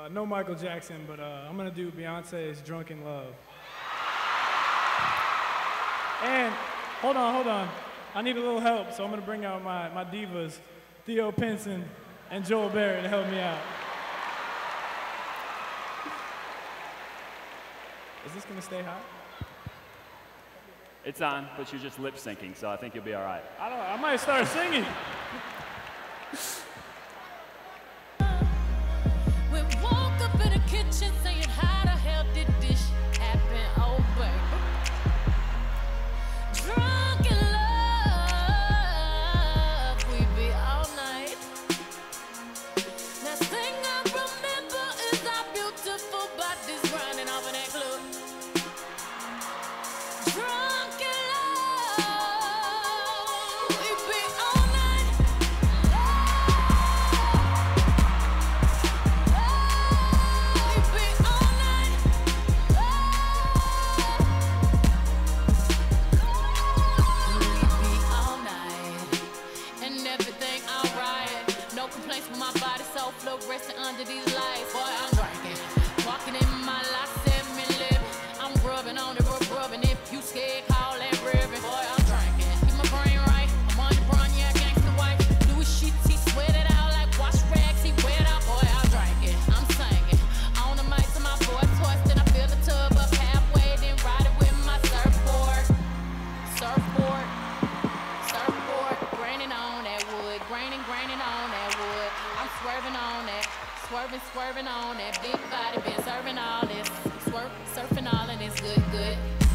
No Michael Jackson, but I'm gonna do Beyonce's Drunk in Love. And, hold on. I need a little help, so I'm gonna bring out my divas, Theo Pinson and Joel Barrett, to help me out. Is this gonna stay hot? It's on, but you're just lip syncing, so I think you'll be all right. I might start singing. We woke up in the kitchen saying, how the hell did this happen? Oh, baby. Drunk in love, we be all night. Last thing I remember is our beautiful bodies grinding off in that club. Drunk in love, we be all night. We be all night. We be all night. And everything alright. No complaints with my body, so fluorescent under these lights. Boy, I'm drinking. Walking in my life, 7-Eleven. I'm rubbing on it, rubbing. If you scared, call that ribbon. Boy, I'm drinking. Keep my brain right. I'm on the run, yeah, gangsta white. Louis sheets, he sweat it out like wash rags. He wet out. Boy, I'm drinking. I'm singing. On the mic to my boy twisting. I fill the tub up halfway, then ride it with my surfboard. Surfboard. Graining on that wood. Graining on that wood. I'm swerving on that. Swerving on that big body. Been serving all this. Surfing all and it's good.